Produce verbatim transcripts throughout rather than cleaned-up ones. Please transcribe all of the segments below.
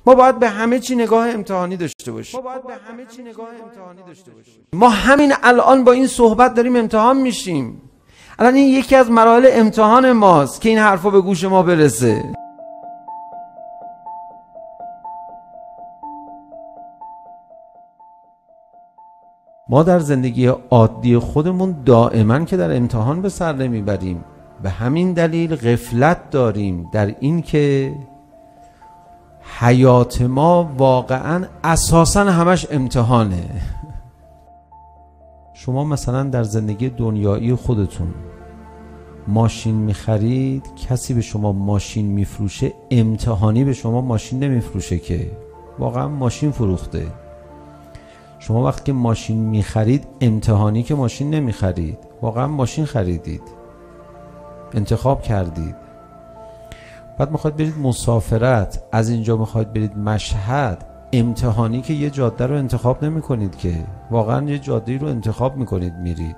ما باید به همه چی نگاه امتحانی داشته باشیم. ما باید به همه چی نگاه امتحانی داشته باشیم. ما همین الان با این صحبت داریم امتحان میشیم. الان این یکی از مراحل امتحان ماست که این حرفا به گوش ما برسه. ما در زندگی عادی خودمون دائما که در امتحان به سر نمیبریم. به همین دلیل غفلت داریم در این که حیات ما واقعا اساسا همش امتحانه. شما مثلا در زندگی دنیایی خودتون ماشین میخرید، کسی به شما ماشین میفروشه امتحانی به شما ماشین نمیفروشه که واقعا ماشین فروخته. شما وقتی که ماشین میخرید امتحانی که ماشین نمیخرید، واقعا ماشین خریدید، انتخاب کردید. بعد میخواید برید مسافرت، از اینجا میخواید برید مشهد، امتحانی که یه جاده رو انتخاب نمی کنید که واقعا یه جاده رو انتخاب میکنید میرید.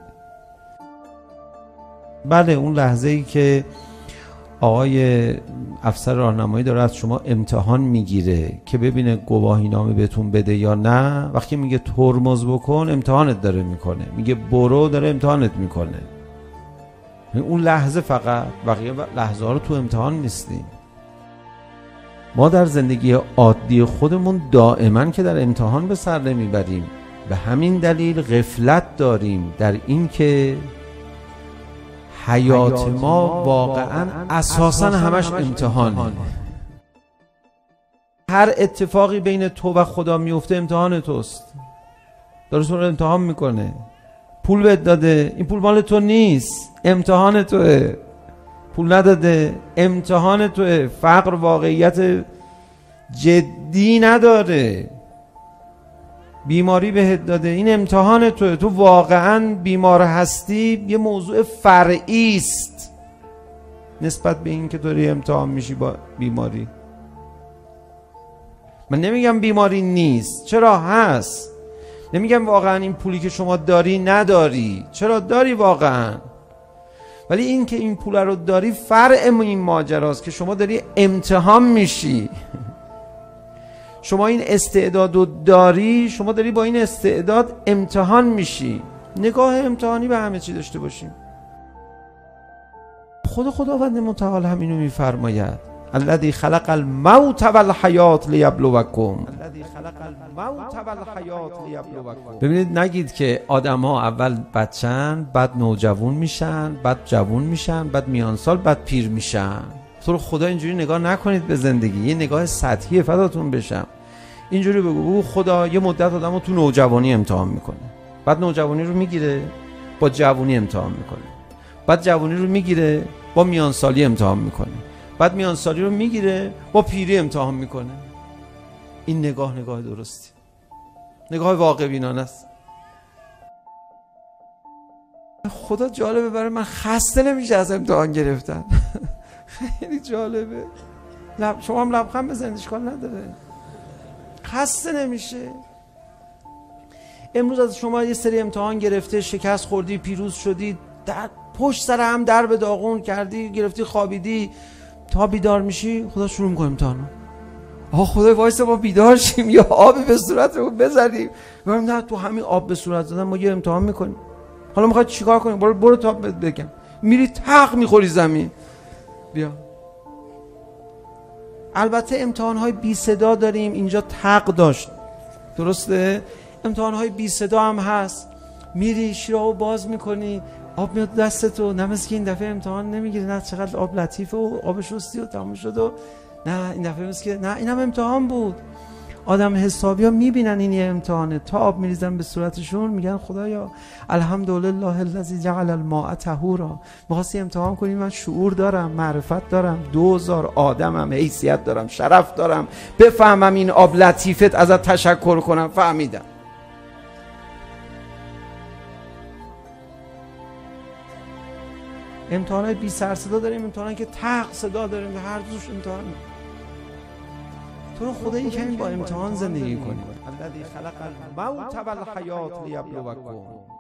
بله اون لحظه ای که آقای افسر راهنمایی داره از شما امتحان میگیره که ببینه گواهی نامه بهتون بده یا نه، وقتی میگه ترمز بکن امتحانت داره میکنه، میگه برو داره امتحانت میکنه. اون لحظه فقط، بقیه لحظه ها رو تو امتحان نیستیم. ما در زندگی عادی خودمون دائما که در امتحان به سر نمیبریم. به همین دلیل غفلت داریم در این که حیات ما واقعا اساسا همش امتحانه. هر اتفاقی بین تو و خدا میفته امتحان توست، داره تو رو امتحان میکنه. پول بهت داده، این پول مال تو نیست، امتحان توه. پول نداده، امتحان توه. فقر واقعیت جدی نداره. بیماری بهت داده، این امتحان توه. تو واقعا بیمار هستی، یه موضوع فرعی است نسبت به این که داری امتحان میشی با بیماری. من نمیگم بیماری نیست، چرا هست. نمیگم واقعا این پولی که شما داری نداری، چرا داری واقعا. ولی این که این پول رو داری فرع این ماجراست که شما داری امتحان میشی. شما این استعداد رو داری، شما داری با این استعداد امتحان میشی. نگاه امتحانی به همه چی داشته باشیم. خود خداوند متعال همینو میفرماید: الذی خلق الموت والحیات لیبلوکم. الذی خلق الموت والحیات لیبلوکم. ببینید نگید که آدم ها اول بچن، بعد نوجوان میشن، بعد جوان میشن، بعد میان سال، بعد پیر میشن. تو رو خدا اینجوری نگاه نکنید به زندگی. یه نگاه سطحی فداتون بشم. اینجوری بگو بگو خدا یه مدت آدمو تو نوجوانی امتحان میکنه، بعد نوجوانی رو میگیره با جوانی امتحان میکنه، بعد جوانی رو میگیره با میان سالی امتحان میکنه، بعد میان سالی رو میگیره با پیری امتحان میکنه. این نگاه نگاه درستی، نگاه واقع بینانه است. خدا جالبه برای من، خسته نمیشه از امتحان گرفتن. خیلی جالبه. لب شما هم لبخند بزنید اشکال نداره، خسته نمیشه. امروز از شما یه سری امتحان گرفته، شکست خوردی، پیروز شدی، در پشت سر هم درب داغون کردی، گرفتی خوابیدی، تا بیدار میشی خدا شروع میکنه امتحانو. آها خدای وایسا ما بیدار شیم یا آبی به صورتمون بزنیم. میگم نه تو همین آب به صورت زدن ما یه امتحان میکنیم. حالا میخوای چیکار کنیم؟ برو برو تا بگم. میری تق میخوری زمین. بیا. البته امتحان‌های بی صدا داریم، اینجا تق داشت. درسته؟ امتحان‌های بی صدا هم هست. میری شیره‌و باز میکنی، آب میاد دستتو، نه مثل که این دفعه امتحان نمیگیری، نه چقدر آب لطیفه و آب شستی و تموم شد و نه این دفعه مثل که نه اینم امتحان بود. آدم حسابی ها میبینن این یه امتحانه، تا آب میریزن به صورتشون میگن خدایا الحمدلله الذی جعل الماء طهورا. می‌خواستی امتحان کنی من شعور دارم، معرفت دارم، دوزار آدمم، حیثیت دارم، شرف دارم، بفهمم این آب لطیفت ازت تشکر کنم. فهمیدم. امتحانات بی سر صدا داریم، امتحانات که تق صدا داریم، هر دوش امتحان. تو رو خدا یکمی با امتحان زندگی کنی. الذی خلق الموت والحیات لیبلوکم.